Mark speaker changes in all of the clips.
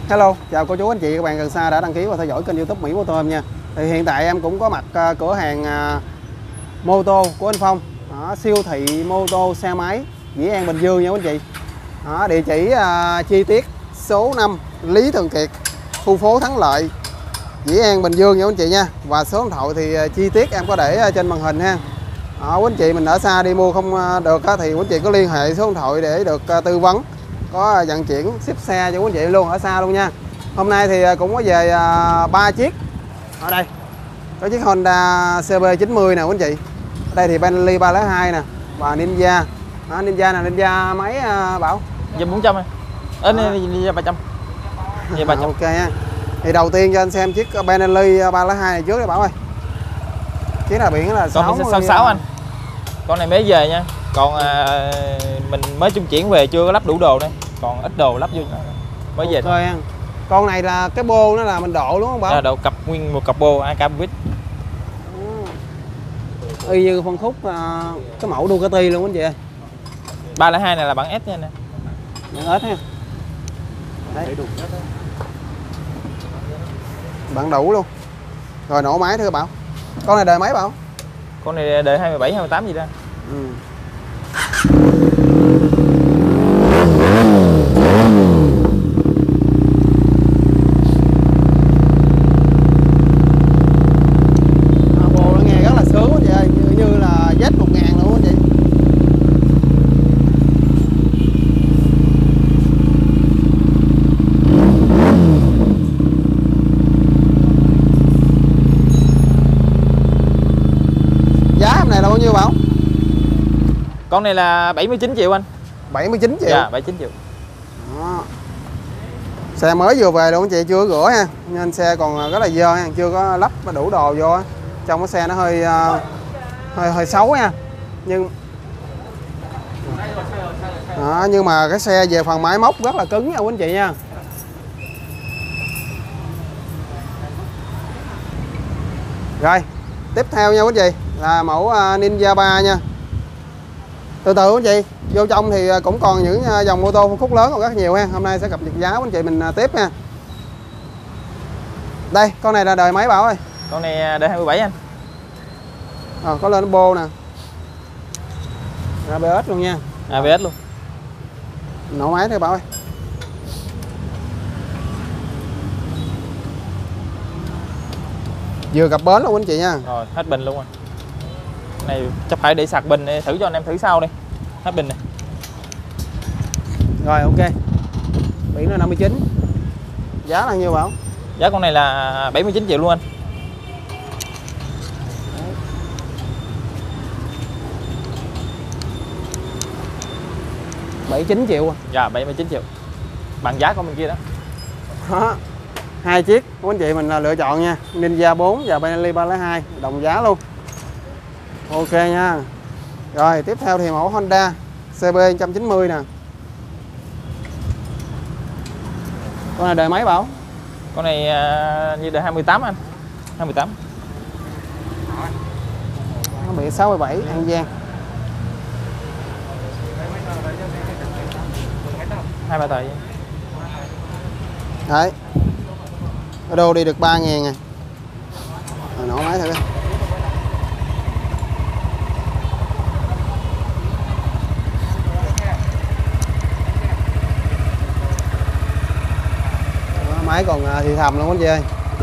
Speaker 1: Hello, chào cô chú anh chị các bạn gần xa đã đăng ký và theo dõi kênh YouTube Mỹ Mô Tô em nha. Thì hiện tại em cũng có mặt cửa hàng mô tô của anh Phong, siêu thị mô tô xe máy Dĩ An Bình Dương nha quý anh chị. Địa chỉ chi tiết số 5 Lý Thường Kiệt, khu phố Thắng Lợi, Dĩ An Bình Dương nha quý anh chị nha. Và số điện thoại thì chi tiết em có để trên màn hình ha. Quý anh chị mình ở xa đi mua không được thì quý anh chị có liên hệ số điện thoại để được tư vấn, có vận chuyển ship xe cho quý anh chị luôn, ở xa luôn nha. Hôm nay thì cũng có về 3 chiếc. Ở đây có chiếc Honda CB90 nè quý anh chị. Ở đây thì Bentley 302 nè và Ninja. Ninja nè, Ninja mấy Bảo?
Speaker 2: Ninja 400 Ninja 300. Ninja 300.
Speaker 1: Ok nha. Thì đầu tiên cho anh xem chiếc Bentley 302 này trước đi Bảo ơi. Chiếc là biển là
Speaker 2: 66 anh. Con này mới về nha. Còn mình mới trung chuyển về, chưa có lắp đủ đồ đây. Còn ít đồ lắp vô mới về thôi.
Speaker 1: Con này là cái bô nó là mình độ đúng không Bảo?
Speaker 2: Độ cặp, nguyên một cặp bô AK vít.
Speaker 1: Y như phân khúc cái mẫu Ducati luôn anh chị ơi.
Speaker 2: 302 này là bản S nha nè.
Speaker 1: Bản S ha. Đấy. Bản đủ luôn. Rồi nổ máy thưa Bảo. Con này đời mấy Bảo?
Speaker 2: Con này đời 27 28 gì đó.
Speaker 1: Bồ nó nghe rất là sướng quá chị ơi, như là Z1000 luôn á chị. Giá hôm này là bao nhiêu Bảo?
Speaker 2: Con này là 79 triệu anh.
Speaker 1: 79 triệu?
Speaker 2: Dạ, 79 triệu.
Speaker 1: Đó. Xe mới vừa về luôn anh chị, chưa có rửa ha. Nên xe còn rất là dơ ha, chưa có lắp đủ đồ vô. Trong cái xe nó hơi xấu nha. Nhưng mà cái xe về phần máy móc rất là cứng nha quý anh chị nha. Rồi, tiếp theo nha quý anh chị là mẫu Ninja 3 nha. Từ từ quý anh chị, vô trong thì cũng còn những dòng mô tô phân khúc lớn còn rất nhiều ha. Hôm nay sẽ cập nhật giá quý anh chị mình tiếp nha. Đây, con này là đời mấy Bảo ơi?
Speaker 2: Con này đời 27 anh.
Speaker 1: Có lên bô nè. ABS luôn nha.
Speaker 2: ABS luôn.
Speaker 1: Nổ máy thôi Bảo ơi. Vừa cập bến luôn anh chị nha.
Speaker 2: Rồi, hết bình luôn anh. Này chắc phải để sạc bình để thử cho anh em thử sau đi. Hết bình này.
Speaker 1: Rồi ok. Biển là 59. Giá là nhiêu Bảo?
Speaker 2: Giá con này là 79 triệu luôn anh.
Speaker 1: Bảy 9 triệu.
Speaker 2: Dạ 79 triệu. Bằng giá của bên kia đó.
Speaker 1: Đó. Hai chiếc của anh chị mình là lựa chọn nha. Ninja 4 và Bentley 302 đồng giá luôn. Ok nha. Rồi tiếp theo thì mẫu Honda CB 190 nè. Con này đời mấy Bảo?
Speaker 2: Con này như đời 28 anh. 28.
Speaker 1: Nó bị 67 An Giang.
Speaker 2: 2-3 tờ.
Speaker 1: Đấy. Ở đô đi được 3.000 nè. Rồi nổ máy thử đi. Máy còn thì thầm luôn anh chị ơi.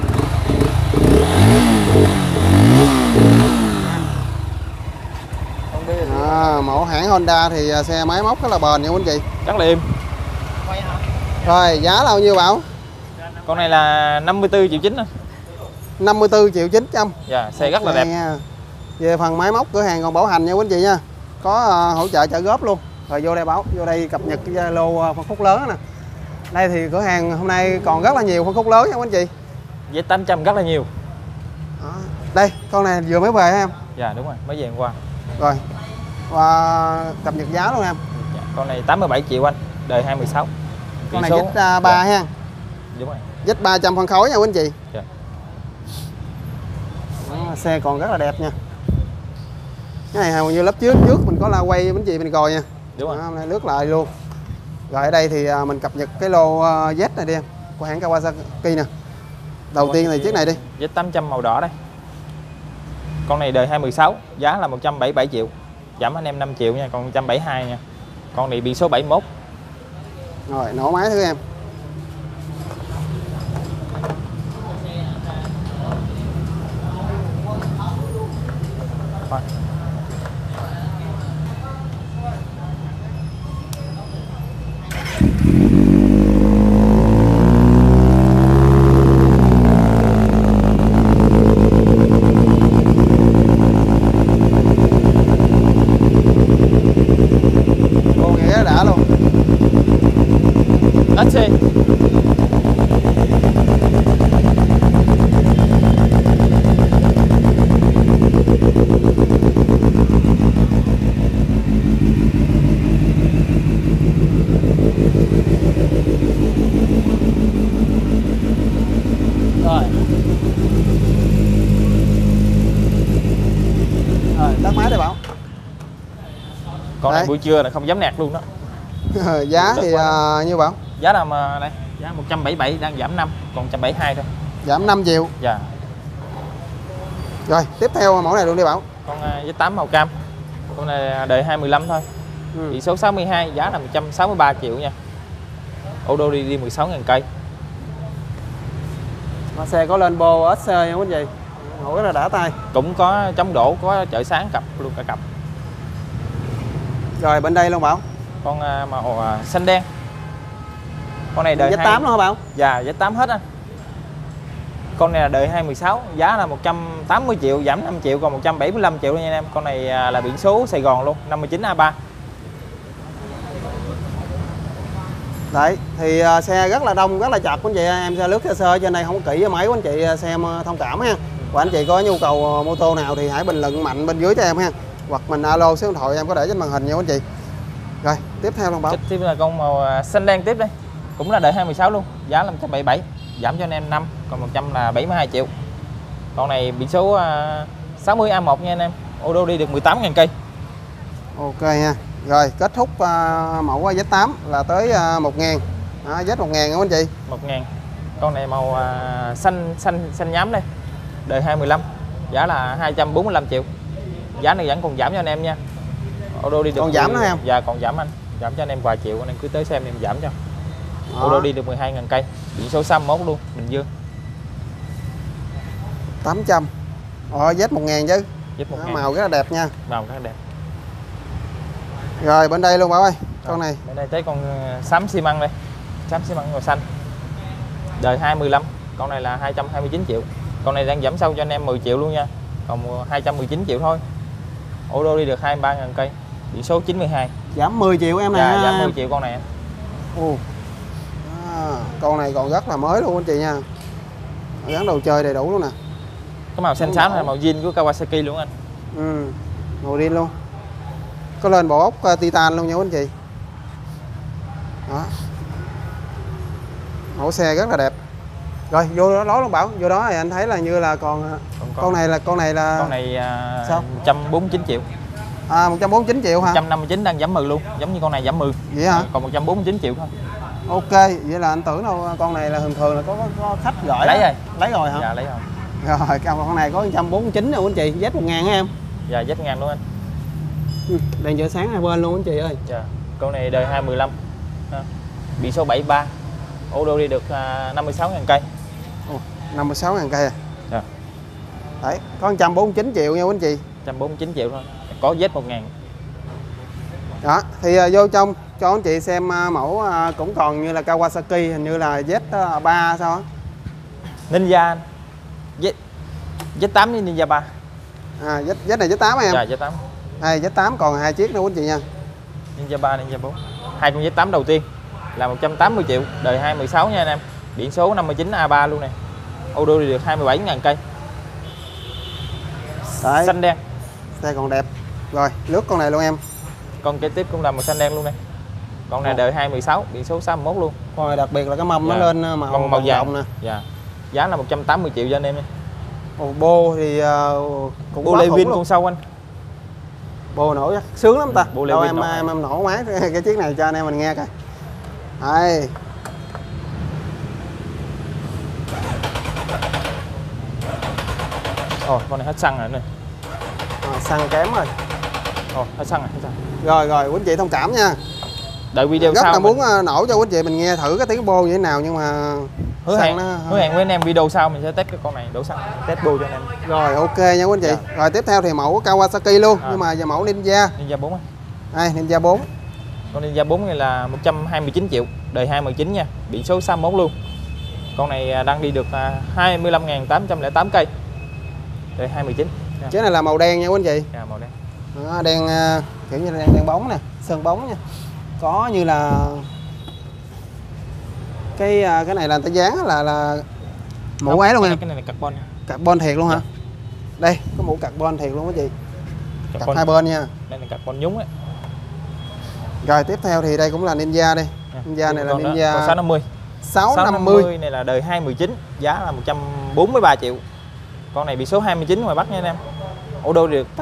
Speaker 1: Mẫu hãng Honda thì xe máy móc rất là bền nha anh chị.
Speaker 2: Rất là êm.
Speaker 1: Rồi giá là bao nhiêu Bảo?
Speaker 2: Con này là 54 triệu 9 anh.
Speaker 1: 54 triệu 900.
Speaker 2: Dạ, xe rất là đẹp
Speaker 1: nha. Về phần máy móc cửa hàng còn bảo hành nha quý anh chị nha. Có hỗ trợ trả góp luôn. Rồi vô đây Bảo, vô đây cập nhật cái lô phân khúc lớn nè. Đây thì cửa hàng hôm nay còn rất là nhiều phân khúc lớn nha quý anh chị.
Speaker 2: Với 800 rất là nhiều.
Speaker 1: Đó. Đây, con này vừa mới về hả em?
Speaker 2: Dạ đúng rồi, mới về hôm qua.
Speaker 1: Rồi. Và cập nhật giá luôn em.
Speaker 2: Dạ, con này 87 triệu anh, đời 2016.
Speaker 1: Con này Z3 ha.
Speaker 2: Đúng rồi.
Speaker 1: Z300 phân khối nha quý anh chị.
Speaker 2: Dạ.
Speaker 1: Đó, xe còn rất là đẹp nha. Cái này hầu như lớp trước mình có la quay với anh chị mình coi nha.
Speaker 2: Đúng rồi.
Speaker 1: Đó, hôm nay lướt lại luôn. Rồi ở đây thì mình cập nhật cái lô Z này đi em. của hãng Kawasaki nè. Đầu tiên là chiếc này đi.
Speaker 2: Z800 màu đỏ đây. Con này đời 2016, giá là 177 triệu. Giảm anh em 5 triệu nha, còn 172 nha. Con này biển số 71.
Speaker 1: Rồi, nổ máy thử em.
Speaker 2: Thôi.
Speaker 1: Ô, nghe cái đã luôn.
Speaker 2: SC.
Speaker 1: Rồi. Rồi, tắt máy đây Bảo.
Speaker 2: Con này
Speaker 1: Đấy.
Speaker 2: buổi trưa là không dám nạt luôn đó.
Speaker 1: Giá thì như Bảo.
Speaker 2: Giá là mà đây, giá 177 đang giảm 5, còn 172 thôi.
Speaker 1: Giảm 5 triệu.
Speaker 2: Dạ.
Speaker 1: Rồi, tiếp theo mẫu này luôn đi Bảo.
Speaker 2: Con Z8 màu cam. Con này đời 2015 thôi. Biển số 62, giá là 163 triệu nha. Ô tô đi 16.000 cây.
Speaker 1: Xe có lên bô SC không quý vị? Ngồi rất là đã tay.
Speaker 2: Cũng có chống đổ, có chợ sáng cặp luôn cả cặp.
Speaker 1: Rồi bên đây luôn Bảo.
Speaker 2: Con màu xanh đen. Con này đời
Speaker 1: Z8 luôn hả Bảo?
Speaker 2: Dạ, Z8 hết anh. Con này là đời 2016, giá là 180 triệu, giảm 5 triệu còn 175 triệu nha anh em. Con này là biển số Sài Gòn luôn, 59A3.
Speaker 1: Đấy, thì xe rất là đông, rất là chật quý anh chị. Em sẽ lướt sơ trên đây không có kỹ với mấy quý anh chị xem thông cảm ha. Và anh chị có nhu cầu mô tô nào thì hãy bình luận mạnh bên dưới cho em ha. Hoặc mình alo số điện thoại em có để trên màn hình nha quý anh chị. Rồi, tiếp theo luôn Bảo.
Speaker 2: Tiếp là con màu xanh đen tiếp đây. Cũng là đời 2016 luôn, giá là 177, giảm cho anh em 5, còn 172 triệu. Con này biển số 60A1 nha anh em. Ô tô đi được 18.000 cây.
Speaker 1: Ok nha. Rồi, kết thúc mẫu Z8 là tới 1.000. Z 1.000 nha quý anh chị.
Speaker 2: 1.000. Con này màu xanh nhám đây. Đời 2015, giá là 245 triệu. Giá này vẫn còn giảm cho anh em nha. Ô tô đi được
Speaker 1: Còn giảm nữa em?
Speaker 2: Dạ còn giảm anh. Giảm cho anh em vài triệu, anh em cứ tới xem em giảm cho.
Speaker 1: Đó.
Speaker 2: Ô tô đi được 12.000 cây. Biển số 61 luôn, Bình Dương.
Speaker 1: 800. Z 1.000 chứ.
Speaker 2: Z 1.000.
Speaker 1: Màu rất là đẹp nha.
Speaker 2: Màu rất đẹp.
Speaker 1: Rồi bên đây luôn Bảo ơi. Con này.
Speaker 2: Bên đây tới con xám xi măng đây. Xám xi măng màu xanh. Đời 2015, con này là 229 triệu. Con này đang giảm sâu cho anh em 10 triệu luôn nha. Còn 219 triệu thôi. Ô tô đi được 23.000 cây. Biển số 92.
Speaker 1: Giảm 10 triệu em nè.
Speaker 2: Dạ, giảm 10 triệu con này.
Speaker 1: Con này còn rất là mới luôn anh chị nha. Gắn đồ chơi đầy đủ luôn nè.
Speaker 2: Cái màu xanh xám là màu zin của Kawasaki luôn anh.
Speaker 1: Màu đen luôn. Có lên bộ ốc titan luôn nha anh chị. Đó. Mẫu xe rất là đẹp. Rồi vô đó luôn Bảo, vô đó thì anh thấy là như là còn con này sao?
Speaker 2: 149 triệu.
Speaker 1: 149 triệu hả?
Speaker 2: 159 đang giảm 10 luôn, giống như con này giảm 10.
Speaker 1: Vậy hả?
Speaker 2: Còn 149 triệu thôi.
Speaker 1: Ok, vậy là anh tưởng đâu con này là thường là có khách gọi
Speaker 2: Lấy rồi.
Speaker 1: Lấy rồi hả?
Speaker 2: Dạ lấy rồi.
Speaker 1: Rồi con này có 149 rồi anh chị, Z 1.000 hả em?
Speaker 2: Dạ Z 1.000 luôn anh.
Speaker 1: Đèn chợ sáng hai bên luôn anh chị ơi.
Speaker 2: Dạ. Con này đời 2015. Biển số 73. Ô tô đi được 56.000 cây.
Speaker 1: 56.000 cây à?
Speaker 2: Dạ.
Speaker 1: Đấy, có 149 triệu nha anh chị.
Speaker 2: 149 triệu thôi. Có Z 1.000.
Speaker 1: Đó, thì vô trong cho anh chị xem mẫu cũng còn như là Kawasaki, hình như là Z3 sao á?
Speaker 2: Ninja. Z8 với Ninja 3.
Speaker 1: Z này Z8 em.
Speaker 2: Dạ Z8.
Speaker 1: Z8 còn 2 chiếc nữa anh chị nha.
Speaker 2: Ninja 3, Ninja 4. Hai con Z8 đầu tiên là 180 triệu, đời 2016 nha anh em. Biển số 59A3 luôn nè. Ô tô đi được 27.000 cây.
Speaker 1: Đấy.
Speaker 2: Xanh đen.
Speaker 1: Xe còn đẹp. Rồi, lướt con này luôn em.
Speaker 2: Con kế tiếp cũng là màu xanh đen luôn đây. Con này đời 2016, biển số 61 luôn.
Speaker 1: Con này đặc biệt là cái mâm nó lên màu vàng nè.
Speaker 2: Dạ. Giá là 180 triệu cho anh em.
Speaker 1: Bô thì cũng
Speaker 2: Bô Levin con sâu anh.
Speaker 1: Bô nổ sướng lắm ta.
Speaker 2: Bô
Speaker 1: Đâu
Speaker 2: Levin
Speaker 1: em nổ máy cái chiếc này cho anh em mình nghe coi. Đây.
Speaker 2: Ồ, con này hết xăng rồi này.
Speaker 1: Xăng kém rồi.
Speaker 2: Ồ, hết xăng rồi, hết xăng.
Speaker 1: Rồi quý anh chị thông cảm nha.
Speaker 2: Đợi video
Speaker 1: rất
Speaker 2: sau
Speaker 1: là muốn nổ cho quý anh chị mình nghe thử cái tiếng bô như thế nào, nhưng mà
Speaker 2: hứa hẹn với anh em video sau mình sẽ test cái con này đổ xăng, test bô cho anh em.
Speaker 1: Rồi ok nha quý anh chị.
Speaker 2: Dạ.
Speaker 1: Rồi tiếp theo thì mẫu Kawasaki luôn, nhưng mà giờ mẫu Ninja.
Speaker 2: Ninja 4 á.
Speaker 1: Đây, Ninja 4.
Speaker 2: Con Ninja 4 này là 129 triệu, đời 2019 nha, biển số 61 luôn. Con này đang đi được 25.808 cây. Đời 2019.
Speaker 1: Cái này là màu đen nha quý anh chị.
Speaker 2: Màu đen.
Speaker 1: Đó, đen kiểu như là đen bóng nè, sơn bóng nha. Có như là cái này là người ta dán là mũ ấy luôn em.
Speaker 2: Cái này là carbon.
Speaker 1: Carbon thiệt luôn hả? Đây, có mũ carbon thiệt luôn quý chị. Carbon hai bên nha.
Speaker 2: Đây là carbon nhúng ấy.
Speaker 1: Rồi tiếp theo thì đây cũng là Ninja đây. Ninja này là Ninja
Speaker 2: 650.
Speaker 1: 650
Speaker 2: này là đời 2019, giá là 143 triệu. Con này bị số 29 ngoài Bắc nha anh em. Ô đô được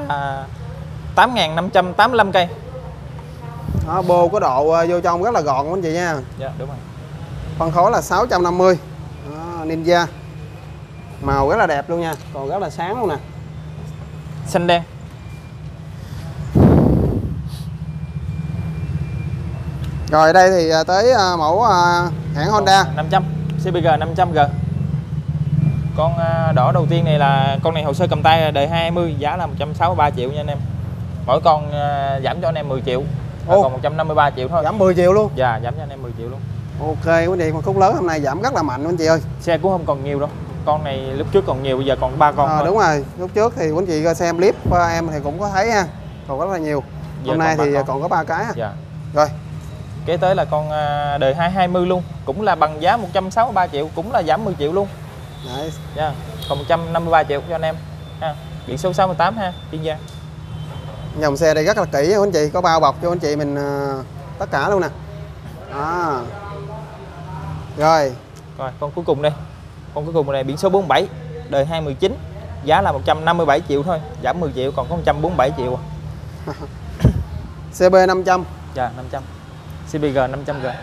Speaker 2: 8.585 cây.
Speaker 1: Đó, bô có độ vô trong rất là gọn quý anh chị nha.
Speaker 2: Dạ đúng rồi.
Speaker 1: Phân khối là 650. Đó, Ninja. Màu rất là đẹp luôn nha, còn rất là sáng luôn nè.
Speaker 2: Xanh đen.
Speaker 1: Rồi đây thì tới mẫu hãng Honda
Speaker 2: 500 CBG 500G. Con đỏ đầu tiên này là con này hồ sơ cầm tay đời 20, giá là 163 triệu nha anh em. Mỗi con giảm cho anh em 10 triệu. Còn 153 triệu thôi.
Speaker 1: Giảm 10 triệu luôn.
Speaker 2: Dạ, giảm cho anh em 10 triệu luôn.
Speaker 1: Ok quý vị, con khúc lớn hôm nay giảm rất là mạnh quý anh chị ơi.
Speaker 2: Xe cũng không còn nhiều đâu. Con này lúc trước còn nhiều, bây giờ còn 3 con thôi.
Speaker 1: Đúng rồi, lúc trước thì quý anh chị xem clip em thì cũng có thấy ha. Còn rất là nhiều. Hôm nay thì còn có 3 cái ha.
Speaker 2: Dạ.
Speaker 1: Rồi.
Speaker 2: Kế tới là con đời 220 luôn, cũng là bằng giá 163 triệu, cũng là giảm 10 triệu luôn.
Speaker 1: Đấy.
Speaker 2: Yeah. Còn 153 triệu cho anh em ha. Biển số 68 ha, Kiên Giang.
Speaker 1: Dòng xe đây rất là kỹ quý anh chị, có bao bọc cho anh chị mình tất cả luôn nè. Rồi.
Speaker 2: Rồi, con cuối cùng đây. Con cuối cùng này biển số 47, đời 2019, giá là 157 triệu thôi, giảm 10 triệu còn có 147 triệu.
Speaker 1: CB 500.
Speaker 2: Dạ, 500. CBG 500G.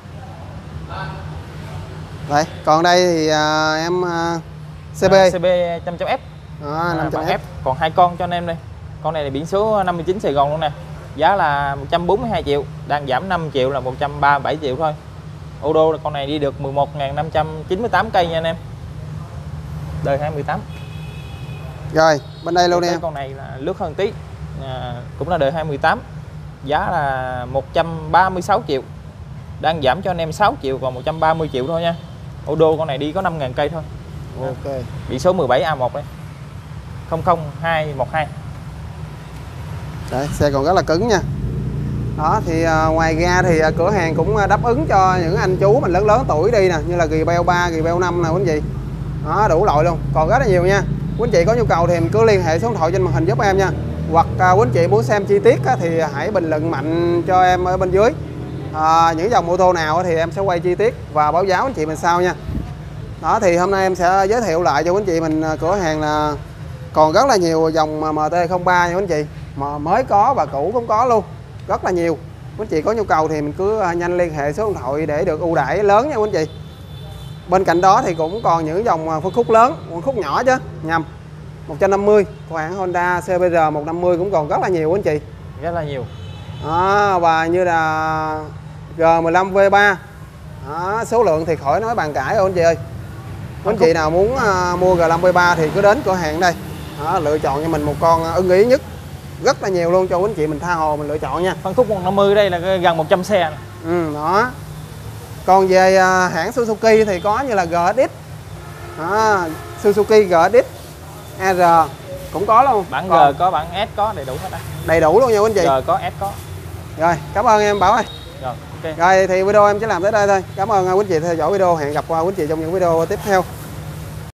Speaker 1: Đấy, còn đây thì em CB
Speaker 2: 500F.
Speaker 1: 500F.
Speaker 2: Còn 2 con cho anh em đây. Con này là biển số 59 Sài Gòn luôn nè. Giá là 142 triệu, đang giảm 5 triệu là 137 triệu thôi. Ô đô con này đi được 11.598 cây nha anh em. Đời 2018.
Speaker 1: Rồi, bên đây luôn em.
Speaker 2: Con này là lướt hơn tí. Cũng là đời 2018. Giá là 136 triệu. Đang giảm cho anh em 6 triệu còn 130 triệu thôi nha. Ô đô con này đi có 5.000 cây thôi.
Speaker 1: Ok.
Speaker 2: Biển số 17A1 đây. 00212.
Speaker 1: Đấy, xe còn rất là cứng nha. Đó thì ngoài ra thì cửa hàng cũng đáp ứng cho những anh chú mình lớn lớn tuổi đi nè, như là Rebel 3, Rebel 5 nè quý anh chị. Đó, đủ loại luôn, còn rất là nhiều nha. Quý anh chị có nhu cầu thì mình cứ liên hệ số điện thoại trên màn hình giúp em nha. Hoặc quý anh chị muốn xem chi tiết thì hãy bình luận mạnh cho em ở bên dưới. Những dòng ô tô nào thì em sẽ quay chi tiết và báo cáo anh chị mình sau nha. Đó thì hôm nay em sẽ giới thiệu lại cho quý anh chị mình cửa hàng là còn rất là nhiều dòng MT-03 nha quý anh chị, mà mới có và cũ cũng có luôn, rất là nhiều. Quý anh chị có nhu cầu thì mình cứ nhanh liên hệ số điện thoại để được ưu đãi lớn nha quý anh chị. Bên cạnh đó thì cũng còn những dòng phân khúc lớn, phân khúc nhỏ chứ nhầm 150 của hãng Honda CBR 150 cũng còn rất là nhiều quý anh chị,
Speaker 2: rất là nhiều.
Speaker 1: Và như là G15 V3 số lượng thì khỏi nói bàn cãi rồi anh chị ơi. Quý anh chị nào muốn mua G15 V3 thì cứ đến cửa hàng đây, lựa chọn cho mình một con ưng ý nhất, rất là nhiều luôn cho quý anh chị mình tha hồ mình lựa chọn nha.
Speaker 2: Phân khúc 150 đây là gần 100 xe.
Speaker 1: Đó. Còn về hãng Suzuki thì có như là GSX, Suzuki GSX R cũng có luôn.
Speaker 2: Bản G có, bản S có, đầy đủ hết.
Speaker 1: Đầy đủ luôn nha quý anh chị.
Speaker 2: G có, S có.
Speaker 1: Rồi, cảm ơn em Bảo ơi.
Speaker 2: Rồi, ok.
Speaker 1: Rồi thì video em sẽ làm tới đây thôi. Cảm ơn quý anh chị theo dõi video. Hẹn gặp quý anh chị trong những video tiếp theo.